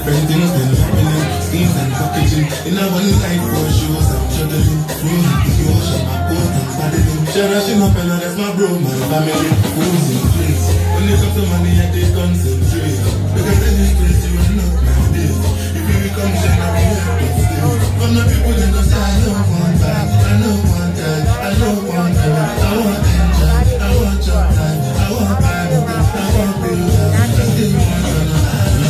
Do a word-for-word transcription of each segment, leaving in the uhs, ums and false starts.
different things than happening. Schemes and packaging. In a one life for shows I'm juggling. Rolling the ocean, my boat and paddling. Cherishing up and that's my bro, my family. Who's in place? When it comes to money, I take concentrate. Because in this place, you are not my day. If you become shine, I'll be happy to stay. From the people that go say, I don't want that, I don't want that, I don't want that. I want enjoy, I want your time, I want Bible, I want build up, I still want to know.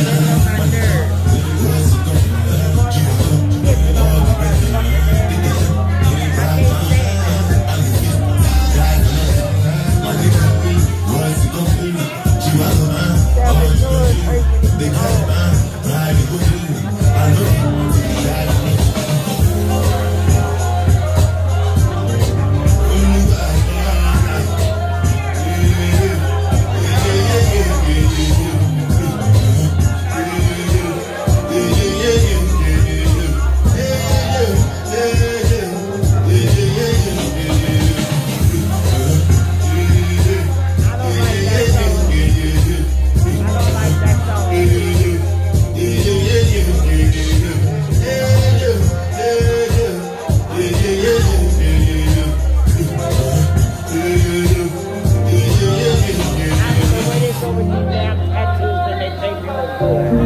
What's it going on? Give it up, all the better. Get it up, get it right now. I'll leave it, drive it, money can be. What's it going to be? She was a man, all you can do. They call it man, ride it with you. I know you want to drive it. Over these damn tattoos and they take your